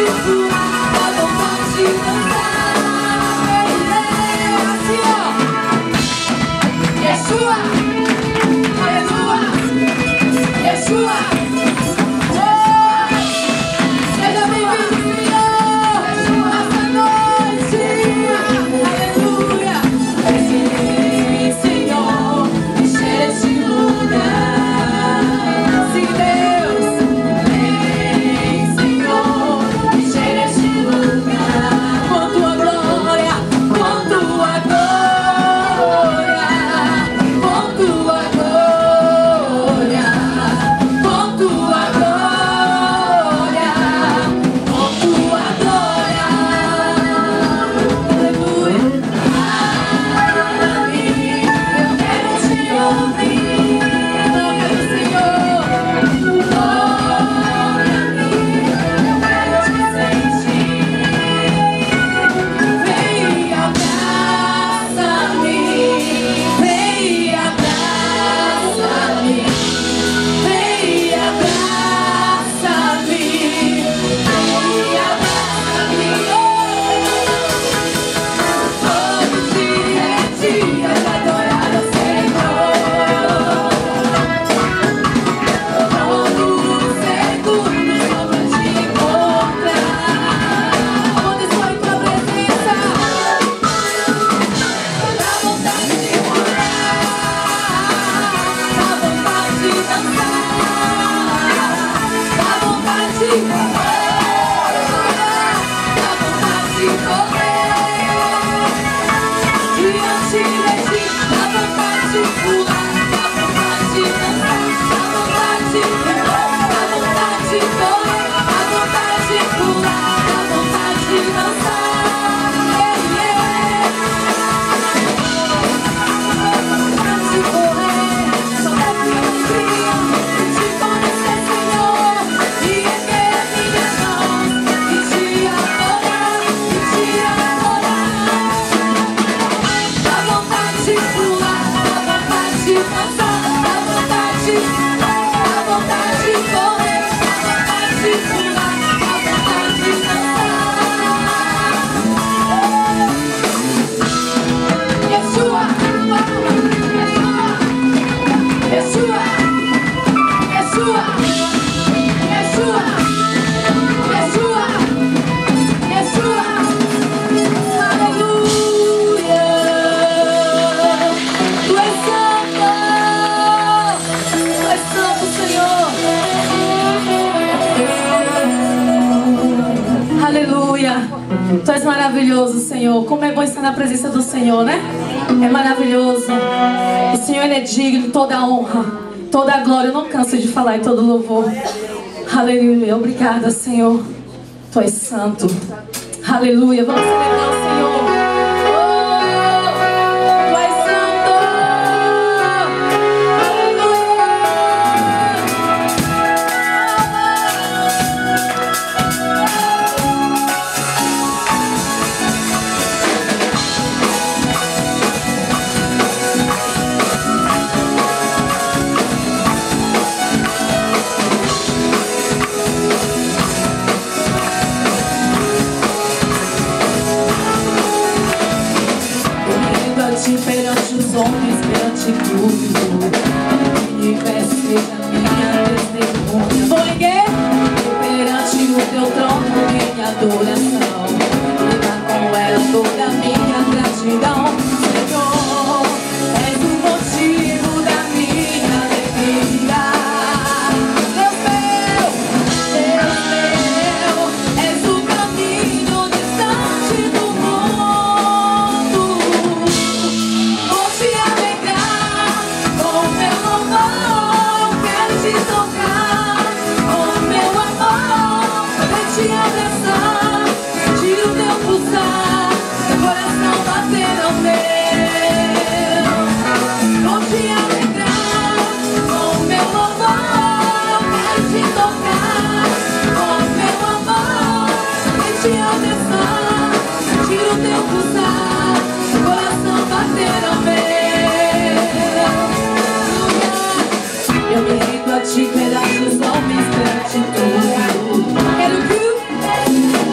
Tu és maravilhoso, Senhor. Como é bom estar na presença do Senhor, né? É maravilhoso. O Senhor, Ele é digno de toda a honra, toda a glória. Eu não canso de falar, e todo louvor. Aleluia. Obrigada, Senhor. Tu és santo. Aleluia. Vamos celebrar o Senhor. Perante os homens, perante tudo, o universo seja minha testemunha. Vou erguer perante o teu trono minha adoração, levar com ela toda a minha gratidão. Senhor, és o motivo da minha alegria. Deus meu, és o caminho distante do mundo. Vou te alegrar com meu louvor, quero te tocar com meu amor, quero te abraçar, sentir o teu pulsar, teu coração bater ao meu. Vou te alegrar com meu louvor, quero te tocar com meu amor, quero te abraçar, sentir o teu pulsar, teu coração bater ao meu. Eu me rendo a ti perante os homens, perante tudo. Quero que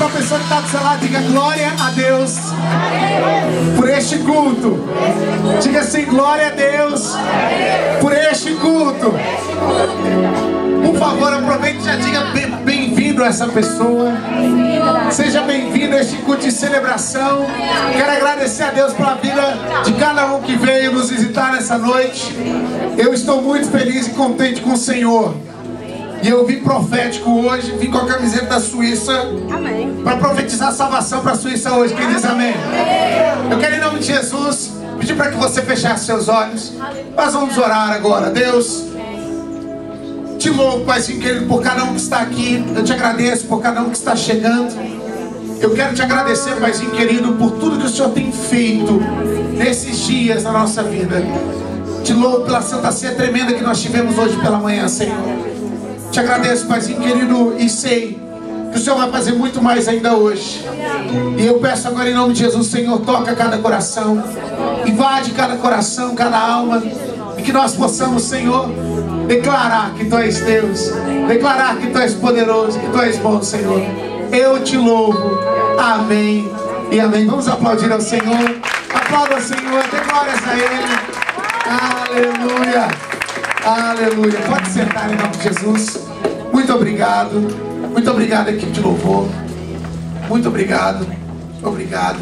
para a pessoa que está do seu lado, diga glória a Deus por este culto. Diga assim, glória a Deus por este culto. Por favor, aproveite e já diga bem-vindo a essa pessoa. Seja bem-vindo a este culto de celebração. Quero agradecer a Deus pela vida de cada um que veio nos visitar nessa noite. Eu estou muito feliz e contente com o Senhor. E eu vim profético hoje, vim com a camiseta da Suíça para profetizar a salvação para a Suíça hoje. Quem diz amém? Eu quero, em nome de Jesus, pedir para que você fechasse seus olhos. Nós vamos orar agora. Deus, te louvo, Paizinho querido, por cada um que está aqui. Eu te agradeço por cada um que está chegando. Eu quero te agradecer, Paizinho querido, por tudo que o Senhor tem feito nesses dias na nossa vida. Te louvo pela Santa Ceia tremenda que nós tivemos hoje pela manhã, Senhor. Te agradeço, Paizinho querido, e sei que o Senhor vai fazer muito mais ainda hoje. E eu peço agora, em nome de Jesus, Senhor, toca cada coração, invade cada coração, cada alma, e que nós possamos, Senhor, declarar que Tu és Deus, declarar que Tu és poderoso, que Tu és bom, Senhor. Eu te louvo. Amém e amém. Vamos aplaudir ao Senhor. Aplauda ao Senhor, dê glórias a Ele. Aleluia. Aleluia. Pode sentar em nome de Jesus. Muito obrigado. Muito obrigado, equipe de louvor. Muito obrigado. Obrigado.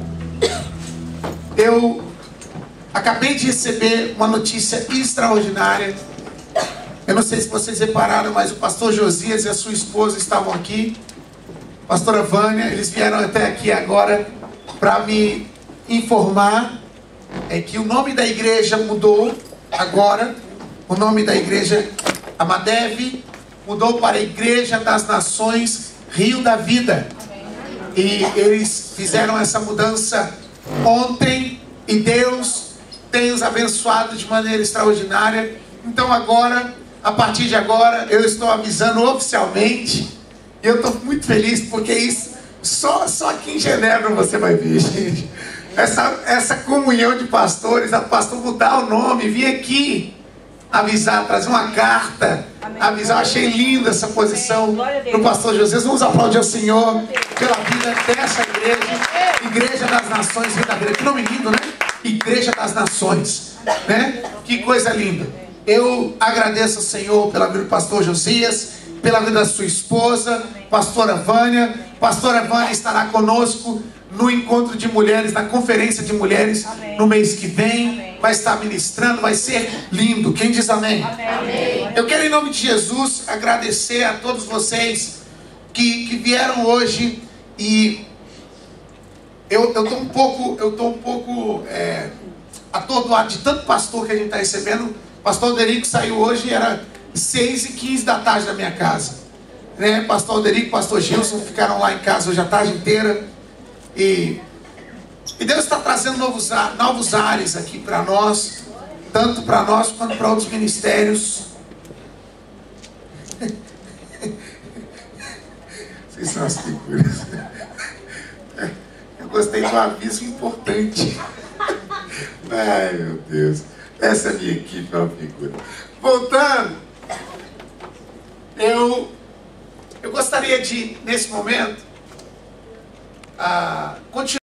Eu acabei de receber uma notícia extraordinária. Eu não sei se vocês repararam, mas o pastor Josias e a sua esposa estavam aqui. Pastora Vânia, eles vieram até aqui agora para me informar que o nome da igreja mudou agora. O nome da igreja Amadev mudou para a Igreja das Nações Rio da Vida. E eles fizeram essa mudança ontem e Deus tem os abençoado de maneira extraordinária. Então agora, a partir de agora, eu estou avisando oficialmente. E eu estou muito feliz porque isso só aqui em Genebra você vai ver, gente. Essa comunhão de pastores, a pastor mudar o nome, vir aqui avisar, trazer uma carta, avisar. Eu achei linda essa posição do pastor José. Vamos aplaudir ao Senhor pela vida dessa igreja, Igreja das Nações Rio da Vida. Que nome lindo, né? Igreja das Nações, né? Que coisa linda. Eu agradeço ao Senhor pela vida do pastor Josias, pela vida da sua esposa, pastora Vânia. Pastora Vânia estará conosco no encontro de mulheres, na conferência de mulheres, no mês que vem. Vai estar ministrando, vai ser lindo. Quem diz amém? Amém. Eu quero, em nome de Jesus, agradecer a todos vocês que vieram hoje. E eu estou um pouco atordoado de tanto pastor que a gente está recebendo. O pastor Alderico saiu hoje, era 6h15 da tarde na minha casa, né? Pastor Alderico e pastor Gilson ficaram lá em casa hoje a tarde inteira. E Deus está trazendo novos ares aqui para nós, tanto para nós quanto para outros ministérios. Vocês são as figuras. Eu gostei de um aviso importante. Ai, meu Deus. Essa minha equipe é uma figura. Voltando, eu gostaria de, nesse momento, continuar.